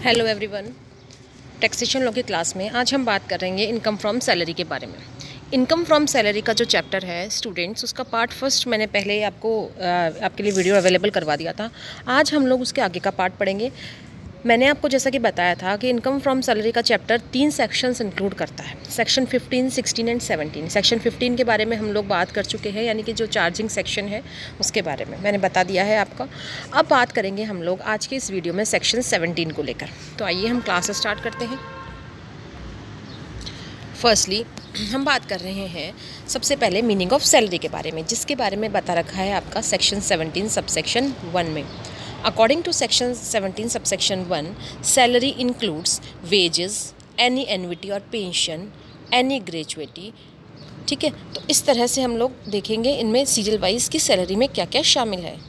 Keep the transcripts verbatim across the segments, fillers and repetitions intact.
Hello everyone, taxation law की class में आज हम बात करेंगे इनकम फ्रॉम सैलरी के बारे में। इनकम फ्रॉम सैलरी का जो चैप्टर है स्टूडेंट्स, उसका पार्ट फर्स्ट मैंने पहले आपको आपके लिए वीडियो अवेलेबल करवा दिया था। आज हम लोग उसके आगे का पार्ट पढ़ेंगे। मैंने आपको जैसा कि बताया था कि इनकम फ्रॉम सैलरी का चैप्टर तीन सेक्शंस इंक्लूड करता है, section fifteen, sixteen and seventeen. Section fifteen के बारे में हम लोग बात कर चुके हैं, यानी कि जो चार्जिंग सेक्शन है उसके बारे में मैंने बता दिया है आपका। अब बात करेंगे हम लोग आज के इस वीडियो में सेक्शन सेवनटीन को लेकर। तो आइए हम क्लास स्टार्ट करते हैं। फर्स्टली हम बात कर रहे हैं सबसे पहले मीनिंग ऑफ सैलरी के बारे में, जिसके बारे में बता रखा है आपका सेक्शन सेवनटीन सबसेक्शन वन में। According to section seventeen subsection one, salary includes wages, any annuity or pension, any gratuity। ठीक है, तो इस तरह से हम लोग देखेंगे इनमें सीरियल वाइज की सैलरी में क्या क्या शामिल है।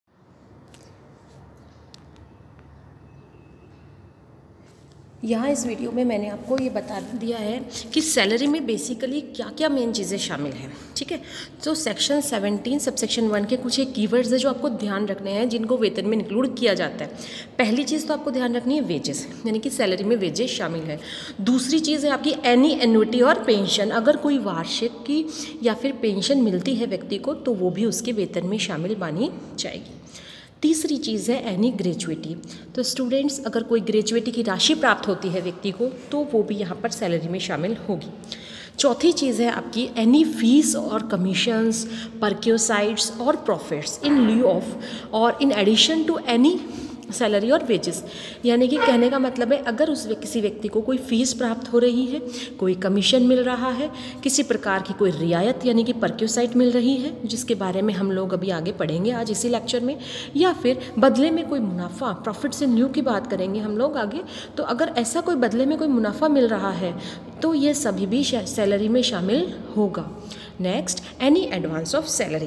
यहाँ इस वीडियो में मैंने आपको ये बता दिया है कि सैलरी में बेसिकली क्या क्या मेन चीज़ें शामिल हैं। ठीक है, तो सेक्शन सेवनटीन सबसेक्शन वन के कुछ एक कीवर्ड्स है जो आपको ध्यान रखने हैं, जिनको वेतन में इंक्लूड किया जाता है। पहली चीज़ तो आपको ध्यान रखनी है वेजेस, यानी कि सैलरी में वेजेस शामिल है। दूसरी चीज़ है आपकी एनी एन्युटी और पेंशन। अगर कोई वार्षिक की या फिर पेंशन मिलती है व्यक्ति को तो वो भी उसके वेतन में शामिल मानी जाएगी। तीसरी चीज़ है एनी ग्रेजुएटी। तो स्टूडेंट्स, अगर कोई ग्रेजुएटी की राशि प्राप्त होती है व्यक्ति को तो वो भी यहाँ पर सैलरी में शामिल होगी। चौथी चीज़ है आपकी एनी फीस और कमीशंस, परक्यूसाइड्स और प्रॉफिट्स इन ल्यू ऑफ और in addition to any salary और वेजेस। यानी कि कहने का मतलब है, अगर उस किसी व्यक्ति को कोई फीस प्राप्त हो रही है, कोई कमीशन मिल रहा है, किसी प्रकार की कोई रियायत यानी कि परक्यूसाइट मिल रही है, जिसके बारे में हम लोग अभी आगे पढ़ेंगे आज इसी लेक्चर में, या फिर बदले में कोई मुनाफा, प्रॉफिट्स इन ल्यू की बात करेंगे हम लोग आगे। तो अगर ऐसा कोई बदले में कोई मुनाफा मिल रहा है तो ये सभी भी सैलरी में शामिल होगा। Next, any advance of salary.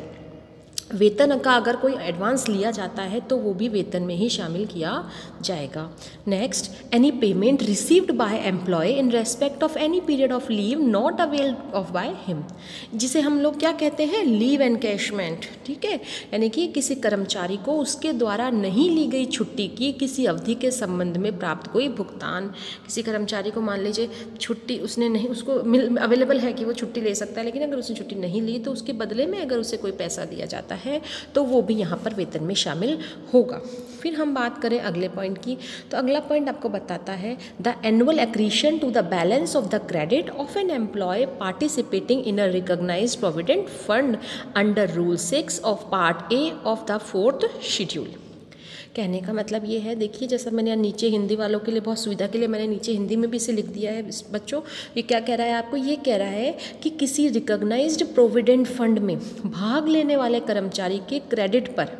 वेतन का अगर कोई एडवांस लिया जाता है तो वो भी वेतन में ही शामिल किया जाएगा। Next, any payment received by employee in respect of any period of leave not availed of by him, जिसे हम लोग क्या कहते हैं, लीव एनकैशमेंट। ठीक है, यानी कि किसी कर्मचारी को उसके द्वारा नहीं ली गई छुट्टी की किसी अवधि के संबंध में प्राप्त कोई भुगतान। किसी कर्मचारी को मान लीजिए छुट्टी उसने नहीं, उसको मिल अवेलेबल है कि वो छुट्टी ले सकता है, लेकिन अगर उसने छुट्टी नहीं ली तो उसके बदले में अगर उसे कोई पैसा दिया जाता है तो वो भी यहाँ पर वेतन में शामिल होगा। फिर हम बात करें अगले पॉइंट की, तो अगला पॉइंट आपको बताता है the annual accretion to the balance of the credit of an employee participating in a recognised provident fund under rule six of part A of the fourth schedule. कहने का मतलब ये है, देखिए जैसा मैंने नीचे हिंदी वालों के लिए बहुत सुविधा के लिए मैंने नीचे हिंदी में भी इसे लिख दिया है बच्चों। ये क्या कह रहा है आपको, ये कह रहा है कि किसी रिकॉग्नाइज्ड प्रोविडेंट फंड में भाग लेने वाले कर्मचारी के क्रेडिट पर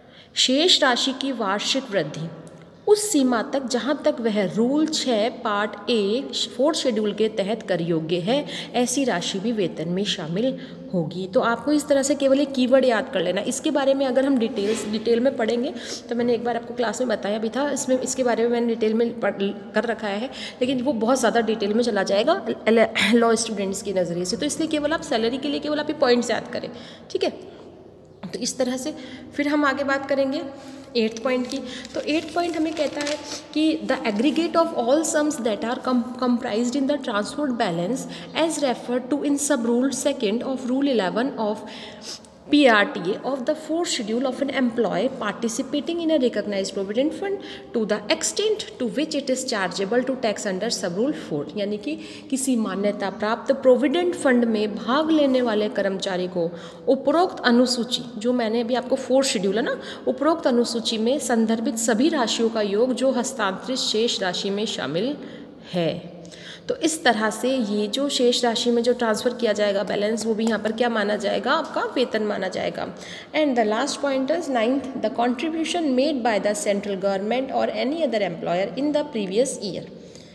शेष राशि की वार्षिक वृद्धि उस सीमा तक जहां तक वह रूल छः पार्ट ए फोर्थ शेड्यूल के तहत कर योग्य है, ऐसी राशि भी वेतन में शामिल होगी। तो आपको इस तरह से केवल एक कीवर्ड याद कर लेना। इसके बारे में अगर हम डिटेल्स डिटेल में पढ़ेंगे तो मैंने एक बार आपको क्लास में बताया भी था, इसमें इसके बारे में मैंने डिटेल में पढ़ कर रखा है, लेकिन वो बहुत ज़्यादा डिटेल में चला जाएगा लॉ स्टूडेंट्स के नज़रिए से। तो इसलिए केवल आप सैलरी के लिए केवल आप ये पॉइंट्स याद करें। ठीक है, तो इस तरह से फिर हम आगे बात करेंगे एट्थ पॉइंट की। तो एट्थ पॉइंट हमें कहता है कि the aggregate of all sums that are comprised in the transferred balance as refer to in sub rule second of rule eleven of P R T A of the fourth schedule of an employee participating in a recognized provident fund to the extent to which it is chargeable to tax under sub rule four। यानी कि किसी मान्यता प्राप्त provident fund में भाग लेने वाले कर्मचारी को उपरोक्त अनुसूची, जो मैंने अभी आपको फोर्थ शेड्यूल है ना, उपरोक्त अनुसूची में संदर्भित सभी राशियों का योग जो हस्तांतरित शेष राशि में शामिल है। तो इस तरह से ये जो शेष राशि में जो ट्रांसफ़र किया जाएगा बैलेंस, वो भी यहाँ पर क्या माना जाएगा, आपका वेतन माना जाएगा। And the last point is ninth, the contribution made by the central government और any other employer in the previous year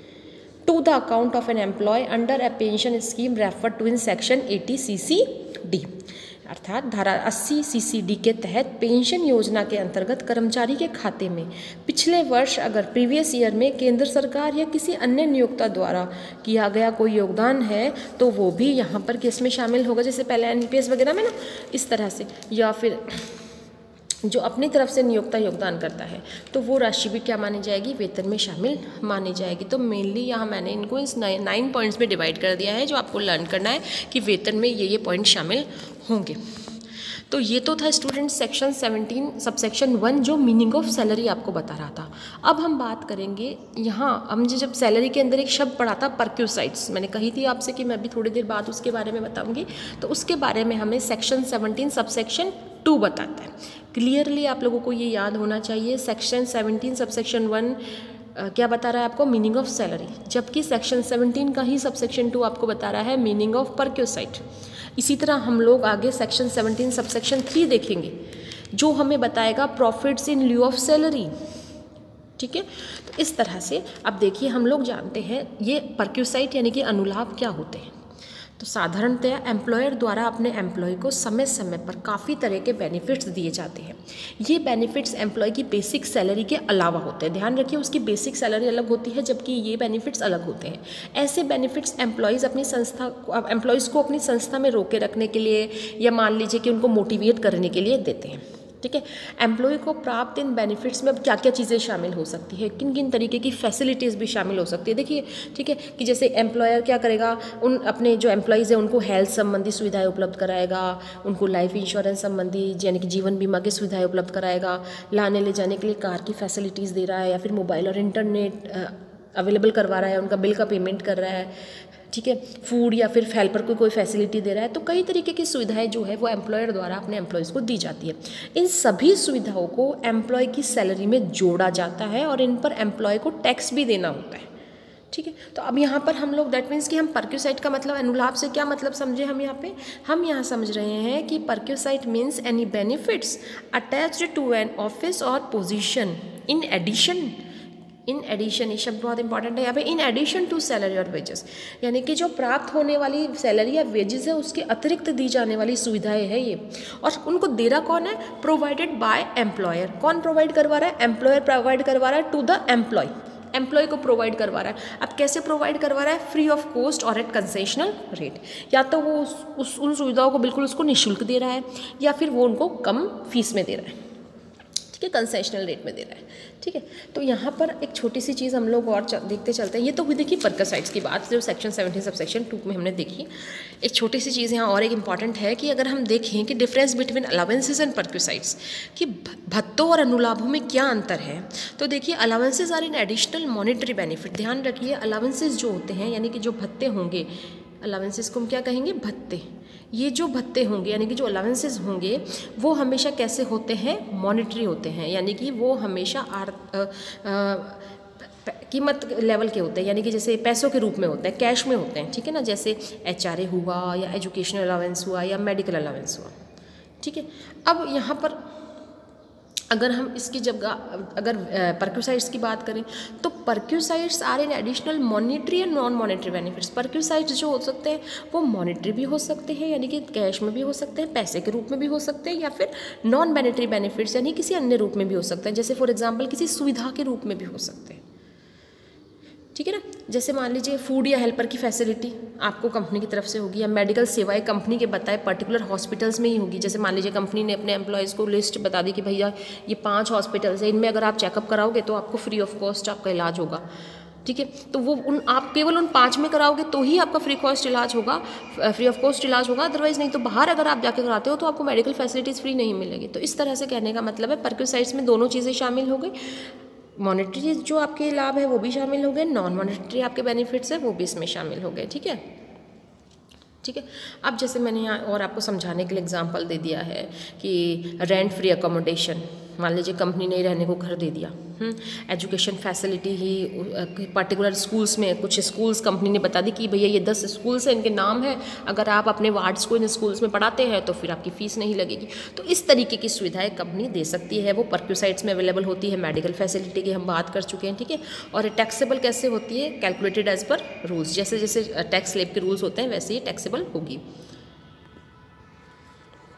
to the account of an employee under a pension scheme refer to in section eighty C C D. अर्थात धारा अस्सी सी C D के तहत pension योजना के अंतर्गत कर्मचारी के खाते में पिछले वर्ष अगर प्रीवियस ईयर में केंद्र सरकार या किसी अन्य नियोक्ता द्वारा किया गया कोई योगदान है तो वो भी यहाँ पर किस में शामिल होगा, जैसे पहले एन पी एस वगैरह में ना, इस तरह से। या फिर जो अपनी तरफ से नियोक्ता योगदान करता है तो वो राशि भी क्या मानी जाएगी, वेतन में शामिल मानी जाएगी। तो मेनली यहाँ मैंने इनको इस नाइन पॉइंट्स में डिवाइड कर दिया है जो आपको लर्न करना है कि वेतन में ये ये पॉइंट शामिल होंगे। तो ये तो था student section seventeen subsection one जो मीनिंग ऑफ सैलरी आपको बता रहा था। अब हम बात करेंगे यहाँ, हम जब सैलरी के अंदर एक शब्द पढ़ा था परक्यूसाइट्स, मैंने कही थी आपसे कि मैं भी थोड़ी देर बाद उसके बारे में बताऊंगी, तो उसके बारे में हमें सेक्शन सेवनटीन सबसेक्शन टू बताता है। क्लियरली आप लोगों को ये याद होना चाहिए, सेक्शन सेवनटीन सबसेक्शन वन क्या बता रहा है आपको, मीनिंग ऑफ सैलरी, जबकि सेक्शन सेवनटीन का ही सबसेक्शन टू आपको बता रहा है मीनिंग ऑफ परक्यूसाइट। इसी तरह हम लोग आगे सेक्शन सेवनटीन सबसेक्शन थ्री देखेंगे जो हमें बताएगा profits in lieu of salary. ठीक है, तो इस तरह से अब देखिए हम लोग जानते हैं ये परक्यूसाइट यानी कि अनुलाभ क्या होते हैं। तो साधारणतया एम्प्लॉयर द्वारा अपने एम्प्लॉय को समय समय पर काफ़ी तरह के बेनिफिट्स दिए जाते हैं। ये बेनिफिट्स एम्प्लॉय की बेसिक सैलरी के अलावा होते हैं। ध्यान रखिए उसकी बेसिक सैलरी अलग होती है जबकि ये बेनिफिट्स अलग होते हैं। ऐसे बेनिफिट्स एम्प्लॉयज़ अपनी संस्था एम्प्लॉयज़ को अपनी संस्था में रोके रखने के लिए या मान लीजिए कि उनको मोटिवेट करने के लिए देते हैं। ठीक है, एम्प्लॉय को प्राप्त इन बेनिफिट्स में अब क्या क्या चीज़ें शामिल हो सकती है, किन किन तरीके की फैसिलिटीज़ भी शामिल हो सकती है। देखिए ठीक है कि जैसे एम्प्लॉयर क्या करेगा, उन अपने जो एम्प्लॉयज़ हैं उनको हेल्थ संबंधी सुविधाएं उपलब्ध कराएगा, उनको लाइफ इंश्योरेंस संबंधी यानी कि जीवन बीमा की सुविधाएं उपलब्ध कराएगा, लाने ले जाने के लिए कार की फैसिलिटीज़ दे रहा है या फिर मोबाइल और इंटरनेट अवेलेबल करवा रहा है, उनका बिल का पेमेंट कर रहा है। ठीक है, फूड या फिर हेल्पर को कोई फैसिलिटी दे रहा है। तो कई तरीके की सुविधाएं जो है वो एम्प्लॉयर द्वारा अपने एम्प्लॉयज़ को दी जाती है। इन सभी सुविधाओं को एम्प्लॉय की सैलरी में जोड़ा जाता है और इन पर एम्प्लॉय को टैक्स भी देना होता है। ठीक है, तो अब यहाँ पर हम लोग दैट मीन्स कि हम परक्यूसाइट का मतलब अनुलाभ से क्या मतलब समझे हम यहाँ पे, हम यहाँ समझ रहे हैं कि perquisite means any benefits attached to an office और position in addition in addition, ये शब्द बहुत इंपॉर्टेंट है यहाँ पे, इन एडिशन टू सैलरी और वेजेस, यानी कि जो प्राप्त होने वाली सैलरी या वेजेस है उसके अतिरिक्त दी जाने वाली सुविधाएं है ये। और उनको दे रहा कौन है, प्रोवाइडेड बाय एम्प्लॉयर। कौन प्रोवाइड करवा रहा है, एम्प्लॉयर प्रोवाइड करवा रहा है टू द एम्प्लॉय, एम्प्लॉय को प्रोवाइड करवा रहा है। अब कैसे प्रोवाइड करवा रहा है, फ्री ऑफ कॉस्ट और एट कंसेशनल रेट, या तो वो उस, उस उन सुविधाओं को बिल्कुल उसको निःशुल्क दे रहा है या फिर वो उनको कम फीस में दे रहा है, ठीक है, कंसेशनल रेट में दे रहा है। ठीक है, तो यहाँ पर एक छोटी सी चीज़ हम लोग और देखते चलते हैं। ये तो हुई देखिए परक्यूसाइट्स की बात जो section seventeen sub section two में हमने देखी। एक छोटी सी चीज़ यहाँ और एक इंपॉर्टेंट है कि अगर हम देखें कि difference between allowances and perquisites, कि भत्तों और अनुलाभों में क्या अंतर है, तो देखिए allowances are in additional monetary benefit. ध्यान रखिए अलावेंसेज जो होते हैं यानी कि जो भत्ते होंगे, अलावेंसेज को हम क्या कहेंगे, भत्ते। ये जो भत्ते होंगे यानी कि जो अलावेंसेज होंगे वो हमेशा कैसे होते हैं, मॉनिटरी होते हैं, यानी कि वो हमेशा आर कीमत लेवल के होते हैं, यानी कि जैसे पैसों के रूप में होते हैं, कैश में होते हैं। ठीक है ना, जैसे एच आर ए हुआ या एजुकेशनल अलावेंस हुआ या मेडिकल अलावेंस हुआ। ठीक है, अब यहाँ पर अगर हम इसकी जगह अगर परक्यूसाइट्स की बात करें तो perquisites are in additional monetary and non monetary benefits. Perquisites जो हो सकते हैं वो मॉनिटरी भी हो सकते हैं यानी कि कैश में भी हो सकते हैं, पैसे के रूप में भी हो सकते हैं, या फिर नॉन मॉनिटरी बेनिफिट्स यानी किसी अन्य रूप में भी हो सकते हैं, जैसे फॉर एग्जाम्पल किसी सुविधा के रूप में भी हो सकते हैं। ठीक है ना, जैसे मान लीजिए फूड या हेल्पर की फैसिलिटी आपको कंपनी की तरफ से होगी, या मेडिकल सेवाएं कंपनी के बताए पर्टिकुलर हॉस्पिटल्स में ही होगी। जैसे मान लीजिए कंपनी ने अपने एम्प्लॉयज़ को लिस्ट बता दी कि भैया ये पांच हॉस्पिटल्स हैं, इनमें अगर आप चेकअप कराओगे तो आपको फ्री ऑफ कॉस्ट आपका इलाज होगा। ठीक है, तो वो उन आप केवल उन पाँच में कराओगे तो ही आपका फ्री कॉस्ट इलाज होगा, फ्री ऑफ कॉस्ट इलाज होगा, अदरवाइज नहीं। तो बाहर अगर आप जाके कराते हो तो आपको मेडिकल फैसिलिटीज़ फ्री नहीं मिलेगी। तो इस तरह से कहने का मतलब है परक्यूसाइट्स में दोनों चीज़ें शामिल हो गई, मॉनेटरी जो आपके लाभ है वो भी शामिल हो गए, नॉन मॉनेटरी आपके बेनिफिट्स है वो भी इसमें शामिल हो गए। ठीक है, ठीक है। अब जैसे मैंने यहाँ और आपको समझाने के लिए एग्जांपल दे दिया है कि रेंट फ्री अकोमोडेशन, मान लीजिए कंपनी ने रहने को घर दे दिया, एजुकेशन फैसिलिटी ही पर्टिकुलर स्कूल्स में, कुछ स्कूल्स कंपनी ने बता दी कि भैया ये दस स्कूल्स हैं, इनके नाम है, अगर आप अपने वार्ड्स को इन स्कूल्स में पढ़ाते हैं तो फिर आपकी फ़ीस नहीं लगेगी। तो इस तरीके की सुविधाएं कंपनी दे सकती है, वो परक्यूसाइट्स में अवेलेबल होती है। मेडिकल फैसिलिटी की हम बात कर चुके हैं। ठीक है, और टैक्सेबल कैसे होती है, कैलकुलेटेड एज पर रूल्स, जैसे जैसे टैक्स स्लैब के रूल्स होते हैं वैसे ही टैक्सेबल होगी।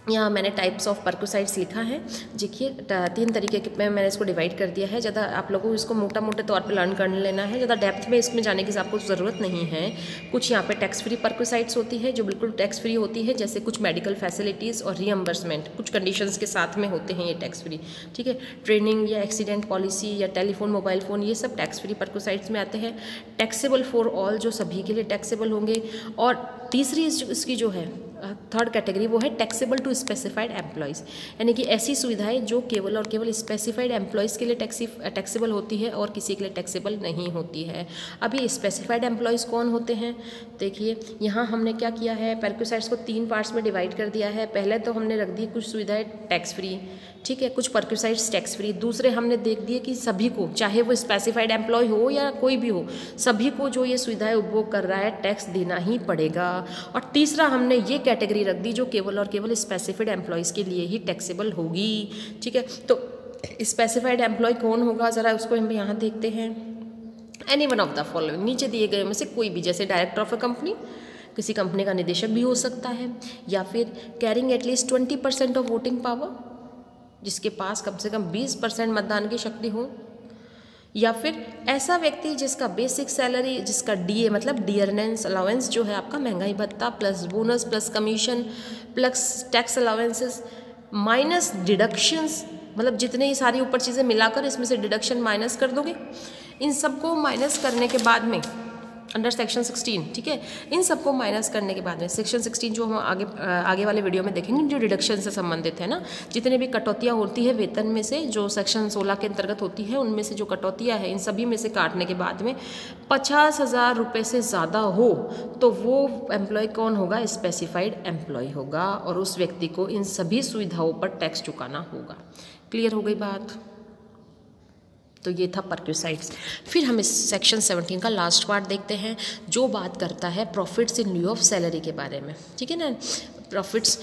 यहाँ मैंने टाइप्स ऑफ पर्क्यूसाइड्स लिखा है। देखिए तीन तरीके के में मैंने इसको डिवाइड कर दिया है। ज़्यादा आप लोगों को इसको मोटा मोटे तौर पे लर्न कर लेना है, ज़्यादा डेप्थ में इसमें जाने की आपको ज़रूरत नहीं है। कुछ यहाँ पे टैक्स फ्री पर्क्यूसाइड्स होती है जो बिल्कुल टैक्स फ्री होती है, जैसे कुछ मेडिकल फैसिलिटीज़ और रीएम्बर्समेंट कुछ कंडीशंस के साथ में होते हैं ये टैक्स फ्री, ठीक है। ट्रेनिंग या एक्सीडेंट पॉलिसी या टेलीफोन मोबाइल फ़ोन ये सब टैक्स फ्री पर्क्यूसाइड्स में आते हैं। टैक्सेबल फॉर ऑल जो सभी के लिए टैक्सेबल होंगे। और तीसरी इसकी जो है थर्ड कैटेगरी वो है टैक्सेबल टू स्पेसिफाइड एम्प्लॉयज़, यानी कि ऐसी सुविधाएं जो केवल और केवल स्पेसिफाइड एम्प्लॉयज़ के लिए टैक्सी टैक्सेबल होती है और किसी के लिए टैक्सेबल नहीं होती है। अब ये स्पेसिफाइड एम्प्लॉयज़ कौन होते हैं? देखिए यहाँ हमने क्या किया है, पर्क्यूसाइड्स को तीन पार्ट्स में डिवाइड कर दिया है। पहले तो हमने रख दी कुछ सुविधाएं टैक्स फ्री, ठीक है, कुछ पर्क्यूसाइड्स टैक्स फ्री। दूसरे हमने देख दिए कि सभी को, चाहे वो स्पेसिफाइड एम्प्लॉय हो या कोई भी हो, सभी को जो ये सुविधाएं उपभोग कर रहा है टैक्स देना ही पड़ेगा। और तीसरा हमने ये कैटेगरी रख दी जो केवल और केवल स्पेसिफाइड एम्प्लॉयज़ के लिए ही टैक्सेबल होगी, ठीक है। तो स्पेसिफाइड एम्प्लॉय कौन होगा, ज़रा उसको हम यहाँ देखते हैं। Any one of the following, नीचे दिए गए में से कोई भी, जैसे डायरेक्टर ऑफ अ कंपनी, किसी कंपनी का निदेशक भी हो सकता है, या फिर carrying at least twenty percent of voting power, जिसके पास कम से कम बीस परसेंट मतदान की शक्ति हो, या फिर ऐसा व्यक्ति जिसका बेसिक सैलरी, जिसका डीए मतलब डियरनेंस अलाउंस जो है आपका, महंगाई भत्ता plus bonus plus commission plus tax allowances minus deductions, मतलब जितने ही सारी ऊपर चीज़ें मिलाकर इसमें से डिडक्शन माइनस कर दोगे, इन सबको माइनस करने के बाद में अंडर सेक्शन सिक्सटीन, ठीक है, इन सबको माइनस करने के बाद में सेक्शन सिक्सटीन जो हम आगे आगे वाले वीडियो में देखेंगे, जो डिडक्शन से संबंधित है ना, जितने भी कटौतियाँ होती है वेतन में से जो सेक्शन सोलह के अंतर्गत होती है, उनमें से जो कटौतियाँ है इन सभी में से काटने के बाद में पचास हज़ार रुपये से ज़्यादा हो तो वो एम्प्लॉय कौन होगा, स्पेसिफाइड एम्प्लॉय होगा, और उस व्यक्ति को इन सभी सुविधाओं पर टैक्स चुकाना होगा। क्लियर हो गई बात? तो ये था पर्क्यूसाइड्स। फिर हम इस सेक्शन सेवनटीन का लास्ट पार्ट देखते हैं जो बात करता है profits in lieu of salary के बारे में, ठीक है ना। प्रॉफिट्स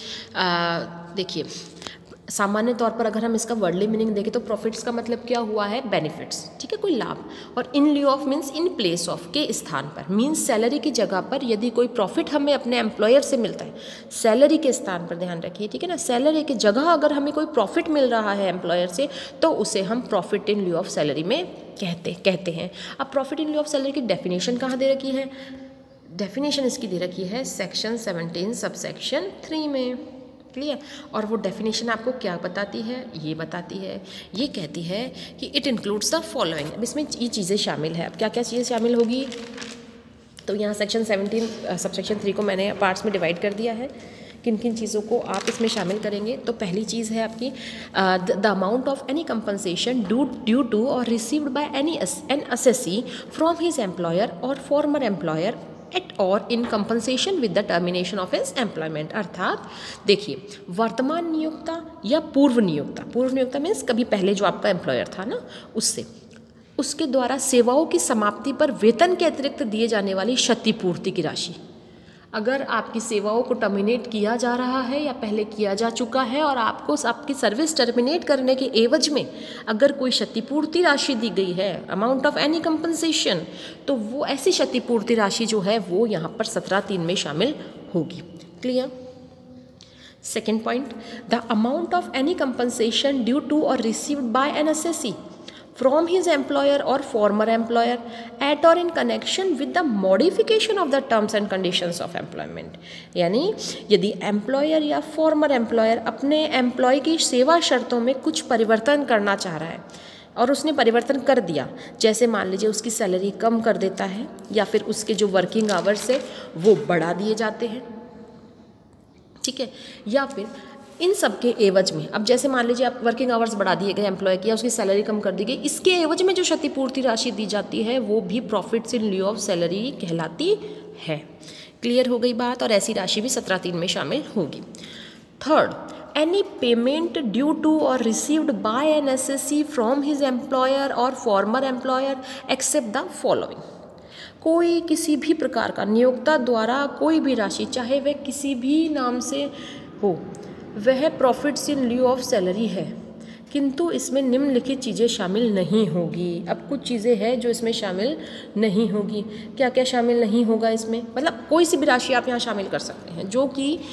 देखिए सामान्य तौर पर अगर हम इसका वर्डली मीनिंग देखें तो प्रॉफिट्स का मतलब क्या हुआ है, बेनिफिट्स, ठीक है, कोई लाभ। और in lieu of means in place of, के स्थान पर, मीन्स सैलरी की जगह पर यदि कोई प्रॉफिट हमें अपने एम्प्लॉयर से मिलता है, सैलरी के स्थान पर ध्यान रखिए, ठीक है ना, सैलरी की जगह अगर हमें कोई प्रॉफिट मिल रहा है एम्प्लॉयर से तो उसे हम profit in lieu of salary में कहते कहते हैं। अब profit in lieu of salary की डेफिनेशन कहाँ दे रखी है? डेफिनेशन इसकी दे रखी है section seventeen sub section three में। क्लियर? और वो डेफिनेशन आपको क्या बताती है? ये बताती है, ये कहती है कि इट इंक्लूड्स द फॉलोइंग। अब इसमें ये चीज़ें शामिल है। अब क्या क्या चीज़ें शामिल होगी? तो यहाँ section seventeen sub section three को मैंने पार्ट्स में डिवाइड कर दिया है, किन किन चीज़ों को आप इसमें शामिल करेंगे। तो पहली चीज़ है आपकी the amount of any compensation due due to और received by any an assessee from his employer और फॉर्मर एम्प्लॉयर एट और in compensation with the termination of his employment. अर्थात देखिए, वर्तमान नियोक्ता या पूर्व नियोक्ता, पूर्व नियोक्ता मीन्स कभी पहले जो आपका एम्प्लॉयर था ना, उससे उसके द्वारा सेवाओं की समाप्ति पर वेतन के अतिरिक्त दिए जाने वाली क्षतिपूर्ति की राशि। अगर आपकी सेवाओं को टर्मिनेट किया जा रहा है या पहले किया जा चुका है और आपको आपकी सर्विस टर्मिनेट करने के एवज में अगर कोई क्षतिपूर्ति राशि दी गई है, अमाउंट ऑफ एनी कंपनसेशन, तो वो ऐसी क्षतिपूर्ति राशि जो है वो यहाँ पर सत्रह तीन में शामिल होगी। Clear? Second point, the amount of any compensation due to और received by an assessee from his employer or former employer at or in connection with the modification of the terms and conditions of employment। यानी यदि employer या farmer employer अपने employ की सेवा शर्तों में कुछ परिवर्तन करना चाह रहा है और उसने परिवर्तन कर दिया, जैसे मान लीजिए उसकी सैलरी कम कर देता है या फिर उसके जो वर्किंग आवर्स है वो बढ़ा दिए जाते हैं, ठीक है, या फिर इन सब के एवज में, अब जैसे मान लीजिए आप वर्किंग आवर्स बढ़ा दिए गए एम्प्लॉय की या उसकी सैलरी कम कर दी गई, इसके एवज में जो क्षतिपूर्ति राशि दी जाती है वो भी profits in lieu of salary कहलाती है। क्लियर हो गई बात? और ऐसी राशि भी सत्रह तीन में शामिल होगी। Third, any payment due to और received by an assessee from his employer और former employer except the following. कोई किसी भी प्रकार का नियोक्ता द्वारा कोई भी राशि, चाहे वह किसी भी नाम से हो, वह profits in lieu of salary है, किंतु इसमें निम्नलिखित चीज़ें शामिल नहीं होगी। अब कुछ चीज़ें हैं जो इसमें शामिल नहीं होगी। क्या क्या शामिल नहीं होगा इसमें? मतलब कोई सी भी राशि आप यहाँ शामिल कर सकते हैं जो कि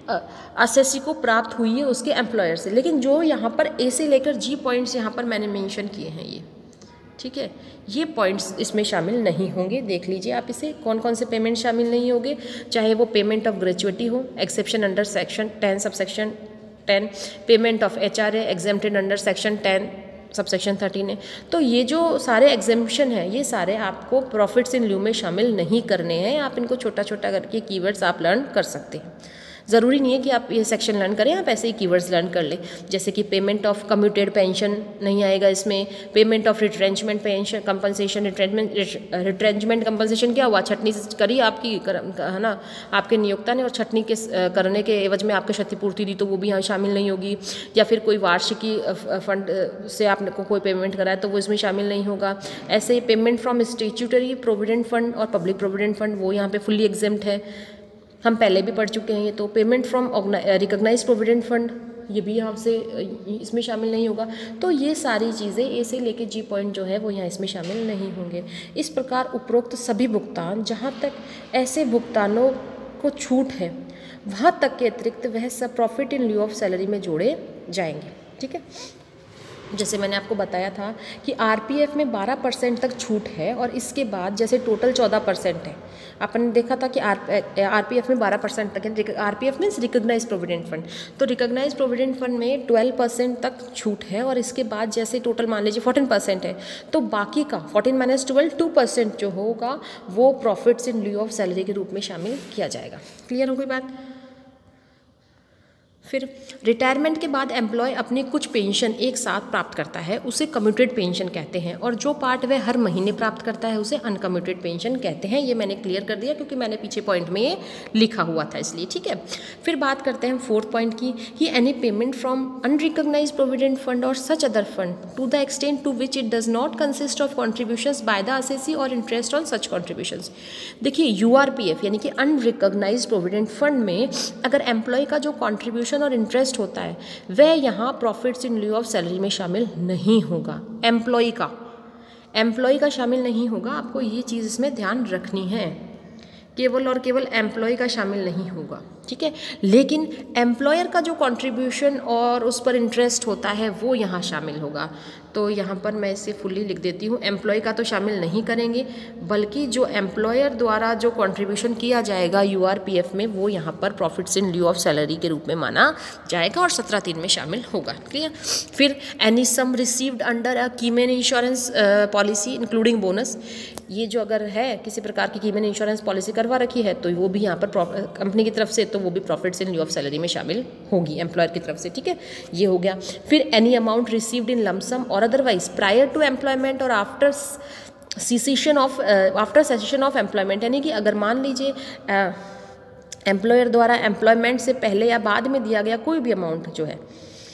एसएससी को प्राप्त हुई है उसके एम्प्लॉयर से। लेकिन जो यहाँ पर ए से लेकर जी पॉइंट्स यहाँ पर मैंने मेंशन किए हैं ये, ठीक है, ये पॉइंट्स इसमें शामिल नहीं होंगे। देख लीजिए आप इसे, कौन कौन से पेमेंट शामिल नहीं होंगे, चाहे वो पेमेंट ऑफ ग्रेजुएटी हो, exception under section ten sub section ten, payment of H R A exempted under section ten sub section thirteen है। तो ये जो सारे एग्जेम्पशन हैं ये सारे आपको प्रॉफिट्स इन ल्यू में शामिल नहीं करने हैं। आप इनको छोटा छोटा करके कीवर्ड्स आप लर्न कर सकते हैं। ज़रूरी नहीं है कि आप ये सेक्शन लर्न करें, आप ऐसे ही कीवर्ड्स लर्न कर लें। जैसे कि पेमेंट ऑफ कम्यूटेड पेंशन नहीं आएगा इसमें, payment of retrenchment pension compensation, retrenchment retrenchment compensation क्या हुआ, छटनी करी आपकी है ना आपके नियोक्ता ने और छटनी के करने के एवज में आपको क्षतिपूर्ति दी तो वो भी यहाँ शामिल नहीं होगी। या फिर कोई वार्षिकी फंड से आपको कोई पेमेंट कराए तो वो इसमें शामिल नहीं होगा। ऐसे ही payment from statutory provident fund और पब्लिक प्रोविडेंट फंड वो यहाँ पे फुल्ली एग्जेम्प्ट है, हम पहले भी पढ़ चुके हैं ये। तो payment from recognise provident fund ये भी यहाँ से इसमें शामिल नहीं होगा। तो ये सारी चीज़ें ए से लेके जी पॉइंट जो है वो यहाँ इसमें शामिल नहीं होंगे। इस प्रकार उपरोक्त सभी भुगतान, जहाँ तक ऐसे भुगतानों को छूट है वहाँ तक के अतिरिक्त वह सब profit in lieu of salary में जोड़े जाएंगे, ठीक है। जैसे मैंने आपको बताया था कि आरपीएफ में बारह परसेंट तक छूट है और इसके बाद जैसे टोटल चौदह परसेंट है। अपन ने देखा था कि आर आरपीएफ में बारह परसेंट तक है, RPF means recognise provident fund. तो रिकॉग्नाइज प्रोविडेंट फंड में ट्वेल्व परसेंट तक छूट है और इसके बाद जैसे टोटल मान लीजिए फोर्टीन परसेंट है तो बाकी का fourteen minus twelve two percent जो होगा वो profits in lieu of salary के रूप में शामिल किया जाएगा। क्लियर हो गई बात। फिर रिटायरमेंट के बाद एम्प्लॉय अपनी कुछ पेंशन एक साथ प्राप्त करता है, उसे कम्यूटेड पेंशन कहते हैं, और जो पार्ट वह हर महीने प्राप्त करता है उसे अनकम्यूटेड पेंशन कहते हैं। ये मैंने क्लियर कर दिया क्योंकि मैंने पीछे पॉइंट में ये लिखा हुआ था इसलिए, ठीक है। फिर बात करते हैं फोर्थ पॉइंट की कि any payment from unrecognise provident fund और such other fund to the extent to which it does not consist of contributions by the assessee और इंटरेस्ट ऑन सच कॉन्ट्रीब्यूशंस। देखिए यूआरपीएफ यानी कि अनरिकॉग्नाइज प्रोविडेंट फंड में अगर employ का जो contribution और इंटरेस्ट होता है वह यहाँ profits in lieu of salary में शामिल नहीं होगा। एम्प्लॉय का एम्प्लॉय का शामिल नहीं होगा, आपको ये चीज़ इसमें ध्यान रखनी है। केवल और केवल एम्प्लॉय का शामिल नहीं होगा, ठीक है। लेकिन एम्प्लॉयर का जो कंट्रीब्यूशन और उस पर इंटरेस्ट होता है वो यहाँ शामिल होगा। तो यहाँ पर मैं इसे फुल्ली लिख देती हूँ, एम्प्लॉय का तो शामिल नहीं करेंगे बल्कि जो एम्प्लॉयर द्वारा जो कंट्रीब्यूशन किया जाएगा यूआरपीएफ में वो यहाँ पर profits in lieu of salary के रूप में माना जाएगा और सत्रह तीन में शामिल होगा। क्लियर। फिर any sum received under a keyman insurance policy including bonus, ये जो अगर है किसी प्रकार की कीमेन इंश्योरेंस पॉलिसी करवा रखी है तो वो भी यहाँ पर कंपनी की तरफ से तो वो भी profits in lieu of salary में शामिल होगी एम्प्लॉयर की तरफ से, ठीक है। ये हो गया। फिर any amount received in lump sum और अदरवाइज प्रायर टू एम्प्लॉयमेंट और after cessation of after cessation of employment, यानी कि अगर मान लीजिए एम्प्लॉयर द्वारा एम्प्लॉयमेंट से पहले या बाद में दिया गया कोई भी अमाउंट जो है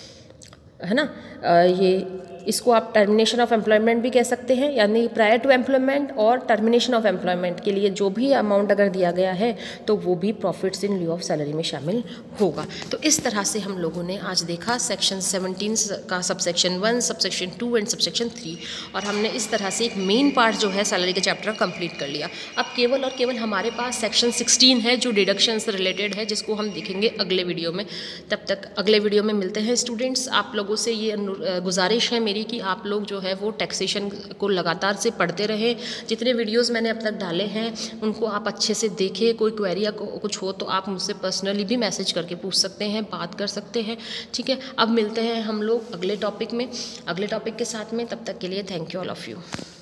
है ना, आ, ये इसको आप टर्मिनेशन ऑफ एम्प्लॉयमेंट भी कह सकते हैं, यानी प्रायर टू एम्प्लॉयमेंट और टर्मिनेशन ऑफ एम्प्लॉयमेंट के लिए जो भी अमाउंट अगर दिया गया है तो वो भी profits in lieu of salary में शामिल होगा। तो इस तरह से हम लोगों ने आज देखा सेक्शन सेवनटीन का subsection one, subsection two and subsection three, और हमने इस तरह से एक मेन पार्ट जो है सैलरी के चैप्टर कंप्लीट कर लिया। अब केवल और केवल हमारे पास सेक्शन सिक्सटीन है जो डिडक्शन से रिलेटेड है, जिसको हम देखेंगे अगले वीडियो में। तब तक अगले वीडियो में मिलते हैं स्टूडेंट्स। आप लोगों से ये गुजारिश है मेरी कि आप लोग जो है वो टैक्सेशन को लगातार से पढ़ते रहें। जितने वीडियोस मैंने अब तक डाले हैं उनको आप अच्छे से देखें। कोई क्वेरी या कुछ हो तो आप मुझसे पर्सनली भी मैसेज करके पूछ सकते हैं, बात कर सकते हैं, ठीक है। अब मिलते हैं हम लोग अगले टॉपिक में अगले टॉपिक के साथ में। तब तक के लिए thank you all of you.